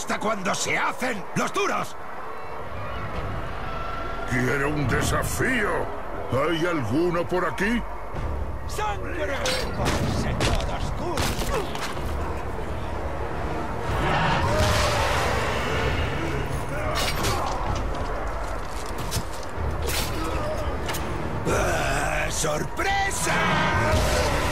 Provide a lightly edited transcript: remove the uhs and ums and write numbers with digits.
gusta cuando se hacen los duros. ¡Quiero un desafío! ¿Hay alguno por aquí? ¡Sangre! ¡Señor oscuro! ¡Sorpresa!